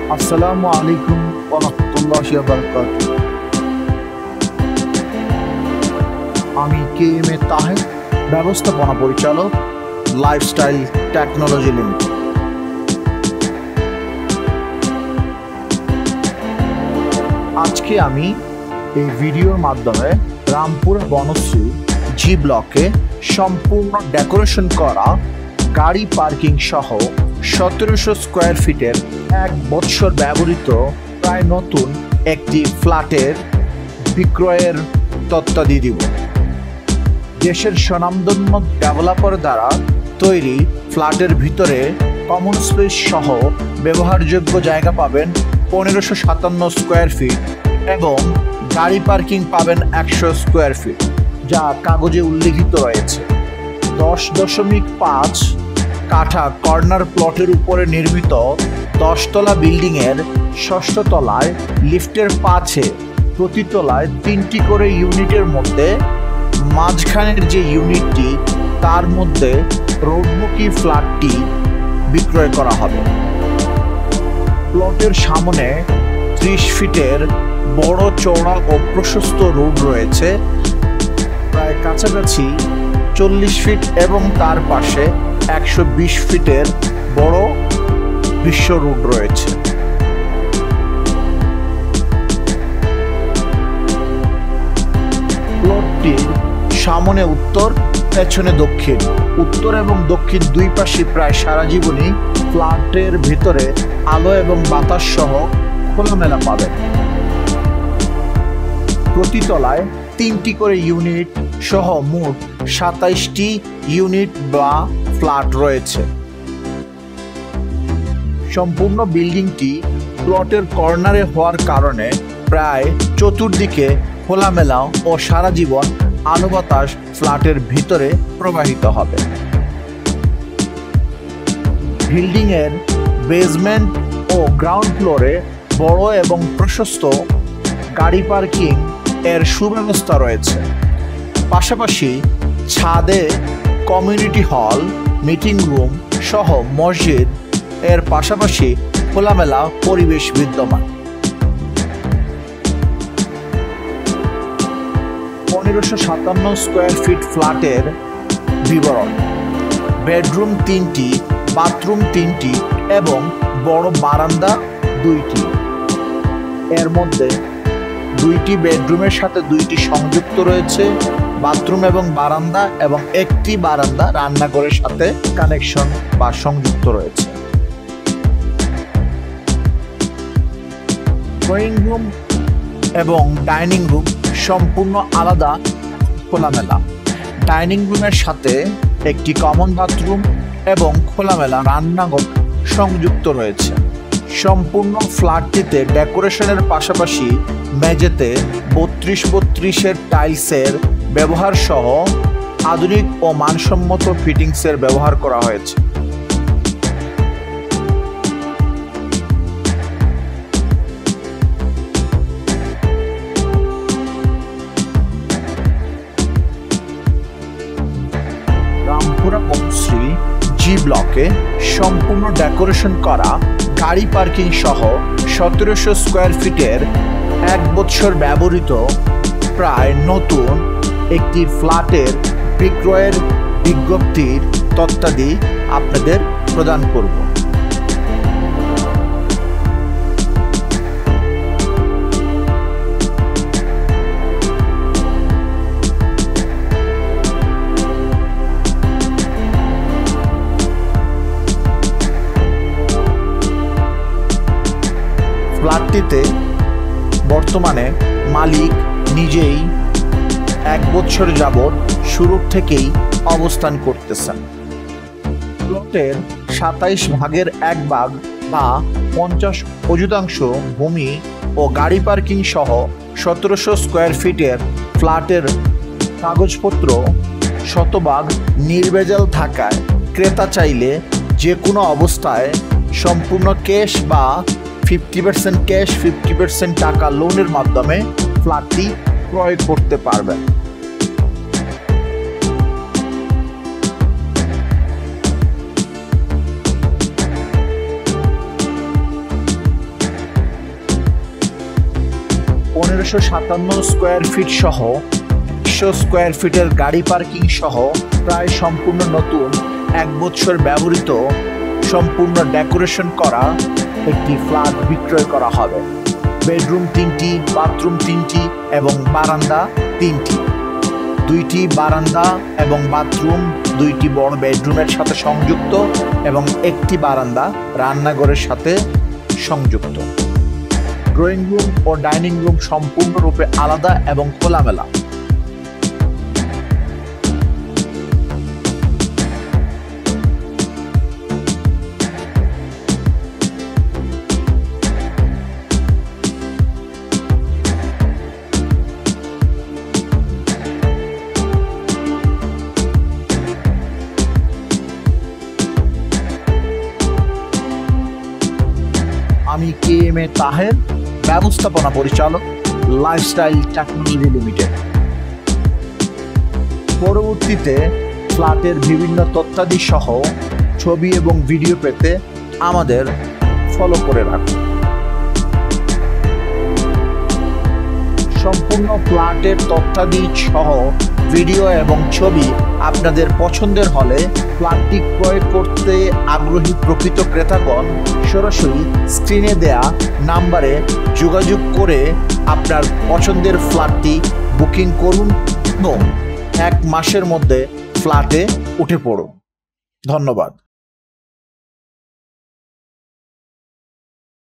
আসসালামু আলাইকুম ওয়া রাহমাতুল্লাহি ওয়া বারাকাতুহু। আমি KMA তাহের, ব্যবস্থাপনা পরিচালক, লাইফস্টাইল টেকনোলজি লিমিটেড। আজকে আমি এই ভিডিওর মাধ্যমে রামপুর বনশ্রী জি ব্লকে সম্পূর্ণ ডেকোরেশন করা গাড়ি পার্কিং সহ 1700 স্কোয়ার ফিটের 1 বছর ব্যবহৃত প্রায় নতুন একটি ফ্ল্যাটের বিক্রয়ের তথ্যাদি দিব। দেশের স্বনামধন্য ডেভেলপার দ্বারা তৈরি ফ্ল্যাটের ভিতরে কমন স্পেস সহ ব্যবহারযোগ্য জায়গা পাবেন 1557 স্কোয়ার ফিট এবং গাড়ি পার্কিং পাবেন 100 স্কোয়ার ফিট, যা কাগজে উল্লেখিত রয়েছে। 10.5 কাঠা কর্নার প্লটের উপরে নির্মিত 10 তলা বিল্ডিংয়ের 6ষ্ঠ তলায় লিফটের পাশে প্রতি তলায় 3টি করে ইউনিটের মধ্যে মাঝখানের যে ইউনিটটি তার মধ্যে রোডমুখী ফ্ল্যাটটি বিক্রয় করা হবে। প্লটের সামনে 30 ফিটের বড় চওড়া ও প্রশস্ত রোড রয়েছে, প্রায় কাছাকাছি 40 ফিট এবং তার পাশে 120 ফিটের বড় বিশ্ব রোড রয়েছে। প্লটটির সামনে উত্তর, পেছনে দক্ষিণ, উত্তর এবং দক্ষিণ দুই পাশে প্রায় সারা জীবনই ফ্ল্যাটের ভিতরে আলো এবং বাতাস সহ খোলামেলা পাবেন। প্রতি তলায় 3টি করে ইউনিট সহ মোট 27টি ইউনিট বা ফ্ল্যাট রয়েছে। সম্পূর্ণ বিল্ডিংটি প্লটের কর্নারে হওয়ার কারণে প্রায় চতুর্দিকে খোলামেলা ও সারা জীবন আলো বাতাস ফ্ল্যাটের ভিতরে প্রবাহিত হবে। বিল্ডিংয়ের বেসমেন্ট ও গ্রাউন্ড ফ্লোরে বড় এবং প্রশস্ত গাড়ি পার্কিং এর সুব্যবস্থা রয়েছে। পাশাপাশি ছাদে কমিউনিটি হল, মিটিং রুম সহ মসজিদ এর পাশাপাশি খোলামেলা পরিবেশ বিদ্যমান। 1557 স্কোয়ার ফিট ফ্ল্যাটের বিবরণ: বেডরুম 3টি, বাথরুম 3টি এবং বড় বারান্দা 2টি। এর মধ্যে 2টি বেডরুমের সাথে 2টি সংযুক্ত রয়েছে বাথরুম এবং বারান্দা, এবং একটি বারান্দা রান্নাঘরের সাথে কানেকশন বা সংযুক্ত রয়েছে। ড্রয়িং রুম এবং ডাইনিং রুম সম্পূর্ণ আলাদা, খোলামেলা। ডাইনিং রুমের সাথে একটি কমন বাথরুম এবং খোলামেলা রান্নাঘর সংযুক্ত রয়েছে। সম্পূর্ণ ফ্ল্যাটটিতে ডেকোরেশনের পাশাপাশি মেঝেতে 32-32 টাইলসের ব্যবহার সহ আধুনিক ও মানসম্মত ফিটিংসের ব্যবহার করা হয়েছে। রামপুর বনশ্রী জি ব্লকে সম্পূর্ণ ডেকোরেশন করা গাড়ি পার্কিং সহ 1700 স্কোয়ার ফিটের 1 বছর ব্যবহৃত প্রায় নতুন একটি ফ্ল্যাটের বিক্রয়ের বিজ্ঞপ্তির তথ্যাদি আপনাদের প্রদান করব। ফ্ল্যাটটিতে বর্তমানে মালিক নিজেই 1 বছর যাবৎ শুরুর থেকেই অবস্থান করতেছেন। প্লটের 27 ভাগের 1 ভাগ বা 50% ভূমি ও গাড়ি পার্কিং সহ 1700 স্কোয়ার ফিটের ফ্ল্যাটের কাগজপত্র শতভাগ নির্ভেজাল থাকায় ক্রেতা চাইলে যে কোনো অবস্থায় সম্পূর্ণ ক্যাশ বা 50% ক্যাশ 50% টাকা লোনের মাধ্যমে ফ্ল্যাটটি ক্রয় করতে পারবেন। 1557 স্কোয়ার ফিট সহ 100 স্কোয়ার ফিটের গাড়ি পার্কিং সহ প্রায় সম্পূর্ণ নতুন 1 বছর ব্যবহৃত সম্পূর্ণ ডেকোরেশন করা একটি ফ্ল্যাট বিক্রয় করা হবে। বেডরুম 3টি, বাথরুম 3টি এবং বারান্দা 3টি। 2টি বারান্দা এবং বাথরুম 2টি বড় বেডরুমের সাথে সংযুক্ত এবং একটি বারান্দা রান্নাঘরের সাথে সংযুক্ত। ড্রয়িং রুম ও ডাইনিং রুম সম্পূর্ণরূপে আলাদা এবং খোলামেলা। আমি KMA তাহের, ব্যবস্থাপনা পরিচালক, লাইফস্টাইল টেকনোলজি লিমিটেড। পরবর্তীতে ফ্ল্যাটের বিভিন্ন তথ্যাদি সহ ছবি এবং ভিডিও পেতে আমাদের ফলো করে রাখুন। সম্পূর্ণ ফ্ল্যাটের তথ্যাদি সহ ভিডিও এবং ছবি আপনাদের পছন্দের হলে ফ্ল্যাটটি ক্রয় করতে আগ্রহী প্রকৃত ক্রেতাগণ সরাসরি স্ক্রিনে দেয়া নাম্বারে যোগাযোগ করে আপনার পছন্দের ফ্ল্যাটটি বুকিং করুন এবং 1 মাসের মধ্যে ফ্ল্যাটে উঠে পড়ুন। ধন্যবাদ।